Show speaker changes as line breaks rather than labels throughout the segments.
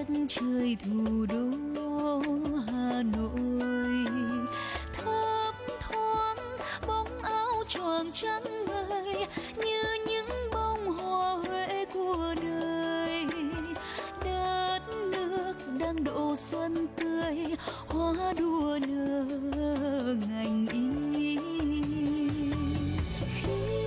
đất trời thủ đô Hà Nội. Thấp thoáng bóng áo choàng trắng ngời như những bông hoa huệ của đời. Đất nước đang độ xuân tươi, hoa đua nở ngành y. Khi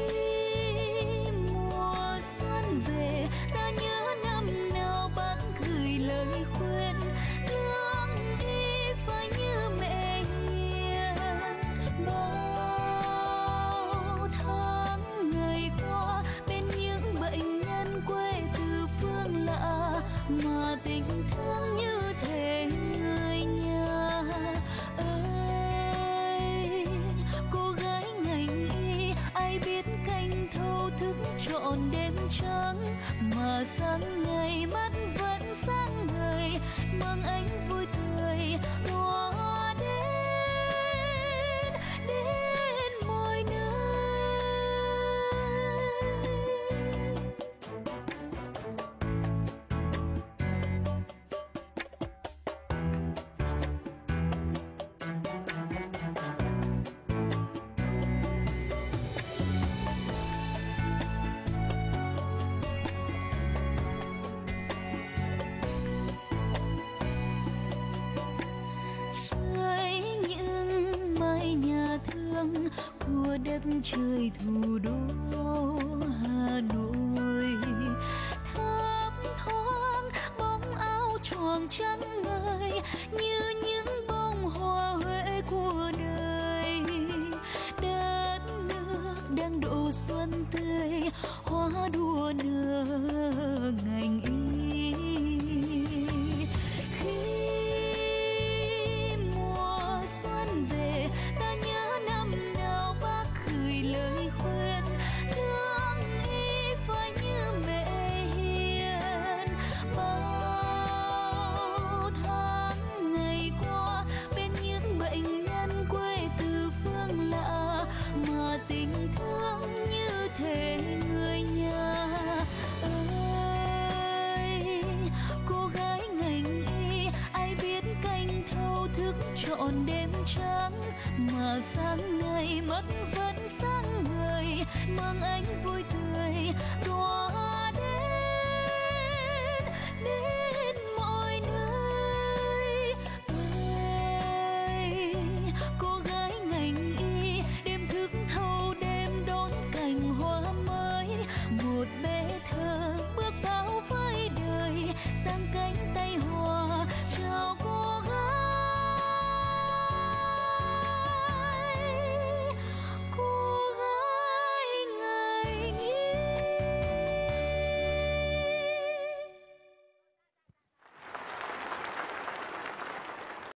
mùa xuân về, ta nhớ năm nào bác gửi lời khuyên, lương y phải như mẹ hiền. Bao tháng ngày qua bên những bệnh nhân quê từ phương lạ, mà tình thương như thể người nhà. Ơi cô gái ngành y, ai biết canh thâu thức trọn đêm trắng, mà sáng ngày mắt vẫn sáng ngời, mang ánh vui tươi tỏa đến mọi nơi. Của đất trời thủ đô Hà Nội, thấp thoáng bóng áo choàng trắng ngời như những bông hoa huệ của đời. Đất nước đang độ xuân tươi, hoa đua nở ngành y. Khi mùa xuân về, ta nhớ năm nào bác gửi lời khuyên, lương y phải như mẹ hiền. Bao tháng ngày qua bên những bệnh nhân quê từ phương lạ, mà tình thương như thể người nhà. Ơi cô gái ngành y, ai biết canh thâu thức trọn đêm trắng, mà sáng ngày mắt vẫn sáng ngời, mang ánh vui tươi tỏa đến mọi nơi. Ơi cô gái ngành y, đêm thức thâu đêm đón cành hoa mới, một bé thơ bước vào với đời, sang cây